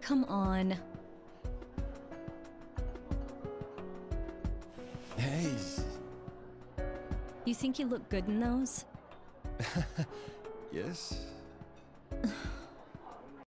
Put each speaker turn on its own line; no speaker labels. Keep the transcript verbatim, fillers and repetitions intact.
come on.
Hey.
You think you look good in those?
Yes.